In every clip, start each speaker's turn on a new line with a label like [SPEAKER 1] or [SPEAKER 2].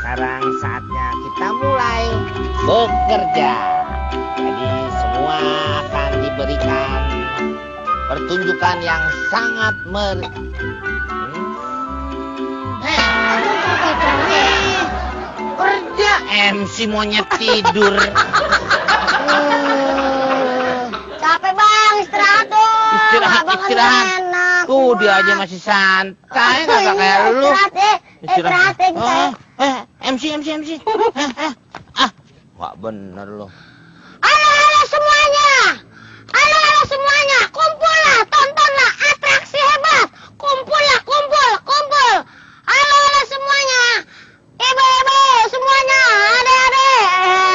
[SPEAKER 1] sekarang saatnya kita mulai bekerja. Jadi semua akan diberikan pertunjukan yang sangat kerja. MC monyet tidur.
[SPEAKER 2] Capek bang, istirahat dong.
[SPEAKER 1] Istirahat. Tuh dia aja masih santai, kagak kayak lu.
[SPEAKER 2] Istirahat kita.
[SPEAKER 1] MC. Wah bener loh.
[SPEAKER 2] Halo semuanya. Kumpullah, tontonlah atraksi hebat. Kumpullah, kumpul. Halo semuanya. Ibu-ibu semuanya, adik-adik.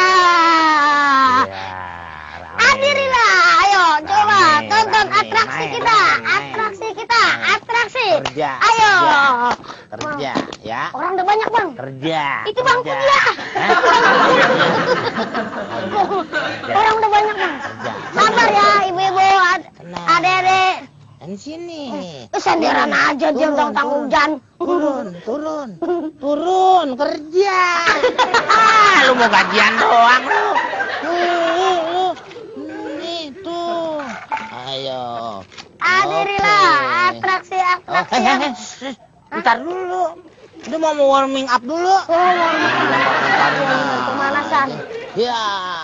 [SPEAKER 2] Hadirilah, ayo coba tonton atraksi kita.
[SPEAKER 1] Kerja.
[SPEAKER 2] Ayo.
[SPEAKER 1] Kerja, ya.
[SPEAKER 2] Orang udah banyak bang.
[SPEAKER 1] Kerja.
[SPEAKER 2] Itu bangku dia. Orang udah banyak bang.
[SPEAKER 1] Kerja.
[SPEAKER 2] Sabar ya ibu-ibu, adik-adik.
[SPEAKER 1] Di sini.
[SPEAKER 2] Sendiran aja dia tanggung hujan.
[SPEAKER 1] Turun kerja. Lu mau gajian doang lu. Nih tuh. Ayo.
[SPEAKER 2] Hadirilah atraksi.
[SPEAKER 1] Bentar dulu. Dia mau warming up dulu.
[SPEAKER 2] Pemanasan.
[SPEAKER 1] Ya.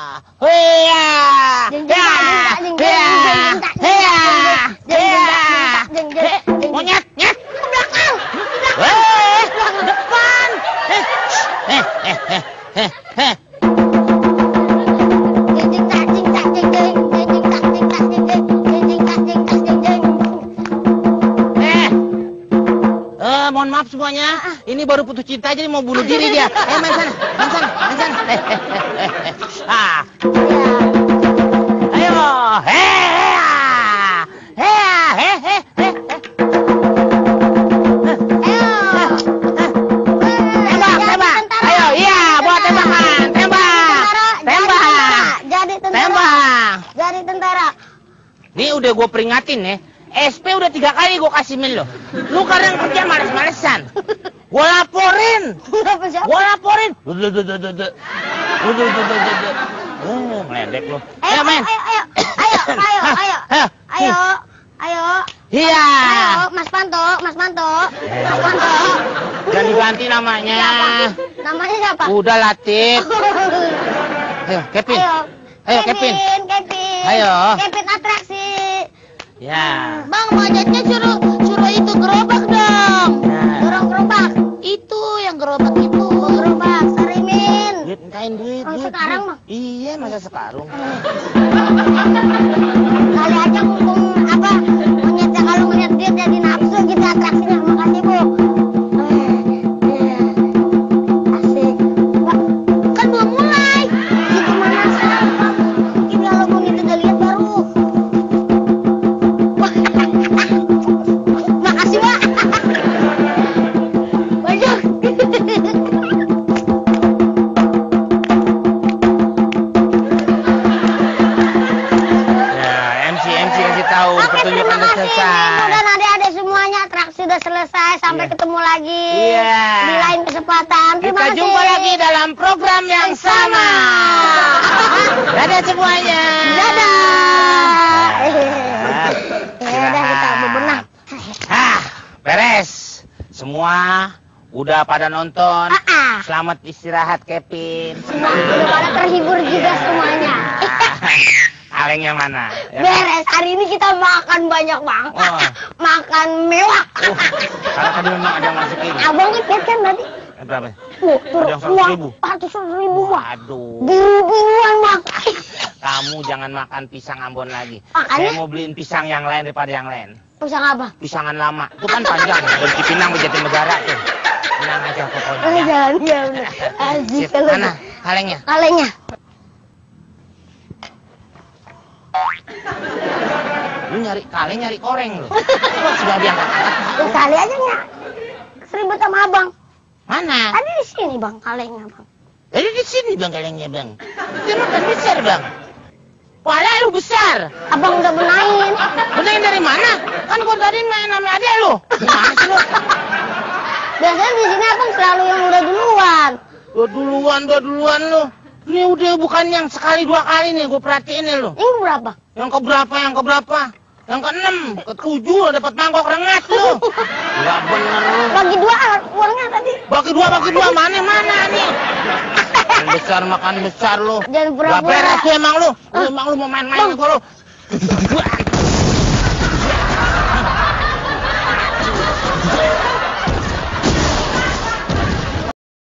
[SPEAKER 1] Monyet, nyet.
[SPEAKER 2] Ke belakang.
[SPEAKER 1] Depan. Mohon maaf semuanya. Ini baru putus cinta jadi mau bunuh diri dia. Main sana. Ayo. Tembak. Ayo, iya, buat tembakan. Tembak.
[SPEAKER 2] Jadi tentara.
[SPEAKER 1] Nih udah gue peringatin nih. SP udah 3 kali gue kasih min lo. Lu kadang kerja males-malesan. Gue laporin. Meledek lo. Ayo main.
[SPEAKER 2] Ayo.
[SPEAKER 1] Iya.
[SPEAKER 2] Ayo, Mas Panto.
[SPEAKER 1] Ganti namanya.
[SPEAKER 2] Namanya siapa?
[SPEAKER 1] Udah Latif. Ayo, Kevin. Ayo, Kevin. Ayo.
[SPEAKER 2] Kevin atraksi.
[SPEAKER 1] Ya.
[SPEAKER 2] Bang, budgetnya suruh itu gerobak dong. Dorong gerobak. Itu yang gerobak itu. Gerobak, Sarimin.
[SPEAKER 1] Mintain duit.
[SPEAKER 2] Sekarang mah?
[SPEAKER 1] Iya, masa sekarang.
[SPEAKER 2] Kali aja mumpung monyetnya kalau ngeliat dia jadi nafsu gitu atraksinya. Makasih Bu. Asik. Kan belum mulai. Itu pemanasan. Mungkin kalau monyet udah lihat baru. Makasih Pak. Banyak.
[SPEAKER 1] MC kasih tahu pertunjukan udah selesai.
[SPEAKER 2] Dan adik-adik semuanya atraksi udah selesai. Sampai ketemu lagi di lain kesempatan. Terima
[SPEAKER 1] Kita
[SPEAKER 2] kasih.
[SPEAKER 1] jumpa lagi dalam program yang sama. Dadah semuanya.
[SPEAKER 2] Dadah. Dadah kita bebenah.
[SPEAKER 1] Beres. Semua udah pada nonton. Selamat istirahat Kevin.
[SPEAKER 2] Semua udah pada terhibur juga semuanya.
[SPEAKER 1] Kalengnya mana?
[SPEAKER 2] Beres. Hari ini kita makan banyak bang. Makan mewah.
[SPEAKER 1] Kalau tadi memang ada yang masukin.
[SPEAKER 2] Abang lihat kan tadi.
[SPEAKER 1] Berapa?
[SPEAKER 2] Ada
[SPEAKER 1] yang 100.000.
[SPEAKER 2] 100.000 bang.
[SPEAKER 1] Aduh.
[SPEAKER 2] Biru-biruan bang.
[SPEAKER 1] Kamu jangan makan pisang Ambon lagi.
[SPEAKER 2] Makanya?
[SPEAKER 1] Saya mau beliin pisang yang lain daripada yang lain.
[SPEAKER 2] Pisang apa?
[SPEAKER 1] Pisangan lama. Itu kan panjang. Dari Cipinang ke Jatinegara tuh. Tenang aja pokoknya.
[SPEAKER 2] Jangan ya bener. Asik kalau.
[SPEAKER 1] Mana kalengnya?
[SPEAKER 2] Kalengnya.
[SPEAKER 1] Lu nyari kaleng nyari koreng lu. Sudah diangkat.
[SPEAKER 2] Ya kali aja nggak. Seribet sama abang.
[SPEAKER 1] Mana?
[SPEAKER 2] Tadi di sini bang kalengnya bang.
[SPEAKER 1] Jadi di sini bang kalengnya bang. Itu makan besar bang. Pala lu besar.
[SPEAKER 2] Abang udah benahin.
[SPEAKER 1] Benahin dari mana? Kan gua tadi main sama adek lu. Gimana sih lu?
[SPEAKER 2] Biasanya di sini abang selalu yang udah duluan.
[SPEAKER 1] Udah duluan lu. Ini udah bukan yang sekali 2 kali nih gue perhatiin nih lu.
[SPEAKER 2] Yang berapa?
[SPEAKER 1] Yang keberapa? Yang ke-6, ke-7 dapat mangkok rengas lu. Enggak bener lu.
[SPEAKER 2] Bagi 2 uangnya tadi.
[SPEAKER 1] Bagi dua mana nih? Makan besar lu.
[SPEAKER 2] Jangan
[SPEAKER 1] Gak
[SPEAKER 2] pura-pura.
[SPEAKER 1] beres lu emang lu. Emang lu mau main-main sama gua lu.